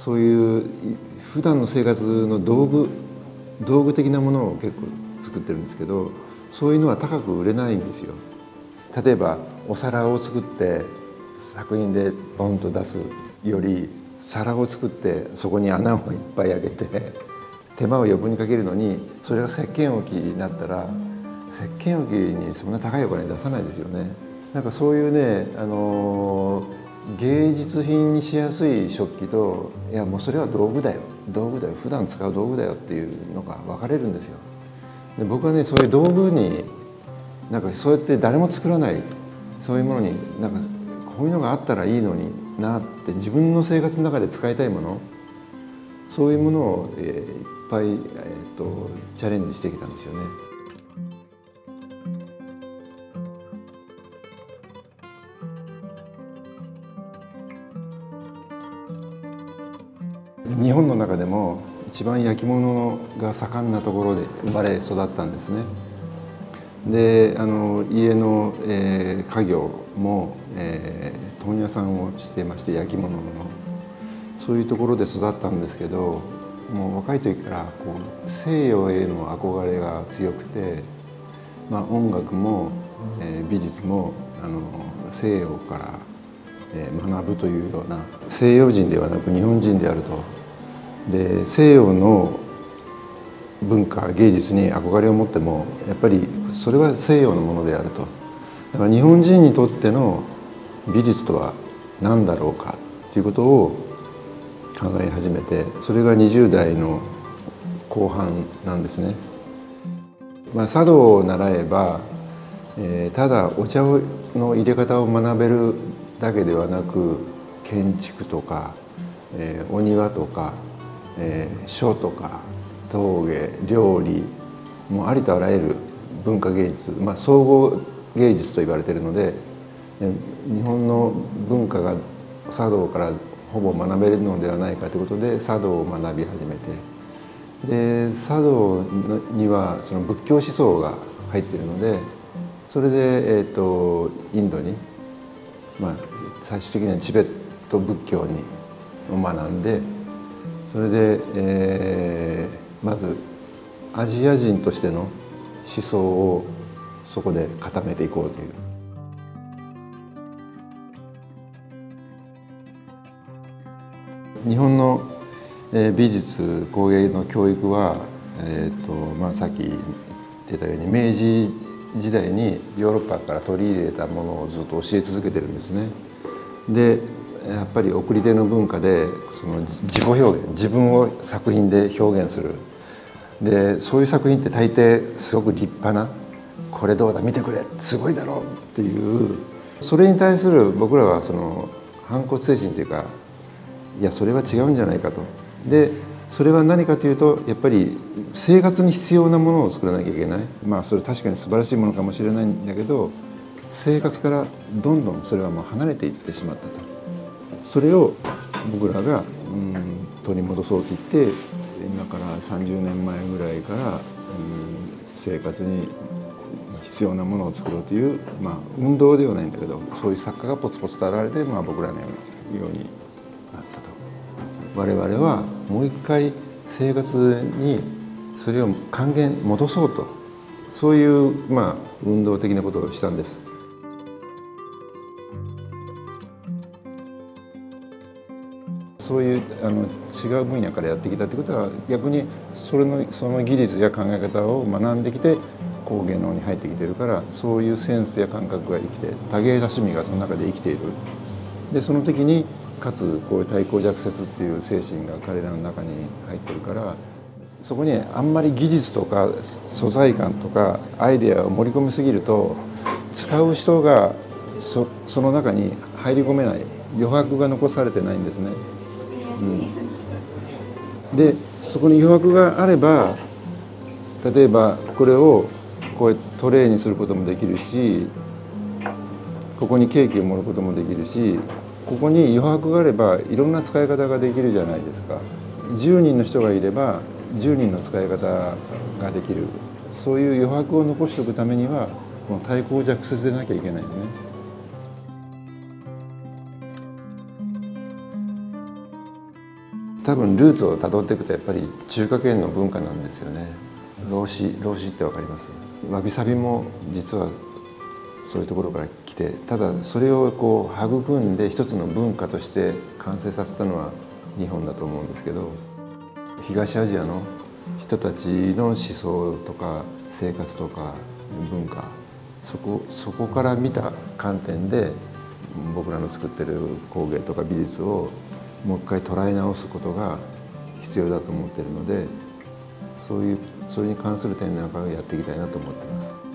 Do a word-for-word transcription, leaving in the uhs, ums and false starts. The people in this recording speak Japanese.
そういう普段の生活の道具道具的なものを結構作ってるんですけど、そういうのは高く売れないんですよ。例えばお皿を作って作品でポンと出すより、皿を作ってそこに穴をいっぱい開けて手間を余分にかけるのに、それが石鹸置きになったら石鹸置きにそんな高いお金出さないですよね。なんかそういうね、あの芸術品にしやすい食器と、いやもうそれは道具だよ道具だよ普段使う道具だよっていうのが分かれるんですよ。で僕はね、そういう道具になんかそうやって誰も作らないそういうものになんかこういうのがあったらいいのになって、自分の生活の中で使いたいもの、そういうものを、えー、いっぱい、えー、とチャレンジしてきたんですよね。日本の中でも一番焼き物が盛んなところで生まれ育ったんですね。で、あの家の、えー、家業も、えー、問屋さんをしてまして、焼き物のそういうところで育ったんですけど、もう若い時からこう西洋への憧れが強くて、まあ、音楽も、えー、美術もあの西洋から、えー、学ぶというような、西洋人ではなく日本人であると。で、西洋の文化芸術に憧れを持ってもやっぱりそれは西洋のものであると。だから日本人にとっての美術とは何だろうかということを考え始めて、それがにじゅう代の後半なんですね。まあ、茶道を習えば、えー、ただお茶の入れ方を学べるだけではなく、建築とか、えー、お庭とか、えー、書とか陶芸料理もうありとあらゆる文化芸術、まあ、総合芸術と言われているので、日本の文化が茶道からほぼ学べるのではないかということで茶道を学び始めて、で茶道にはその仏教思想が入っているので、それで、えー、とインドに、まあ、最終的にはチベット仏教にを学んで、それで、えー、まずアジア人としての思想をそこで固めていこうという。日本の美術工芸の教育は、えーとまあ、さっき言ってたように明治時代にヨーロッパから取り入れたものをずっと教え続けてるんですね。でやっぱり送り手の文化でその自己表現、自分を作品で表現する。でそういう作品って大抵すごく立派な、これどうだ見てくれすごいだろうっていう、それに対する僕らはその反骨精神というか、いやそれは違うんじゃないかと。でそれは何かというと、やっぱり生活に必要なものを作らなきゃいけない。まあそれ確かに素晴らしいものかもしれないんだけど、生活からどんどんそれはもう離れていってしまったと。それを僕らが、うん、取り戻そうと言って、今からさんじゅうねんまえぐらいから、うん、生活に必要なものを作ろうという、まあ、運動ではないんだけど、そういう作家がポツポツと現れて、まあ、僕らのようになったと。我々はもう一回生活にそれを還元戻そうと、そういう、まあ、運動的なことをしたんです。そういうあの違う分野からやってきたってことは、逆にそれのその技術や考え方を学んできて工芸能に入ってきてるから、そういうセンスや感覚が生きて、多芸多趣味がその中で生きている。でその時にかつこういう対抗弱節っていう精神が彼らの中に入ってるから、そこにあんまり技術とか素材感とかアイデアを盛り込みすぎると、使う人が そ, その中に入り込めない、余白が残されてないんですね。うん、でそこに余白があれば、例えばこれをこうやってトレーにすることもできるし、ここにケーキを盛ることもできるし、ここに余白があればいろんな使い方ができるじゃないですか。じゅうにんの人がいればじゅうにんの使い方ができる。そういう余白を残しておくためには、この対抗弱節でなきゃいけないよね。 多分ルーツをたどっていくとやっぱり中華圏の文化なんですよね。老子老子ってわかります？わびさびも実はそういうところから来て、ただそれをこう育んで一つの文化として完成させたのは日本だと思うんですけど、東アジアの人たちの思想とか生活とか文化、そこそこから見た観点で僕らの作ってる工芸とか美術をもう一回捉え直すことが必要だと思っているので、そういうそれに関する展覧会をやっていきたいなと思っています。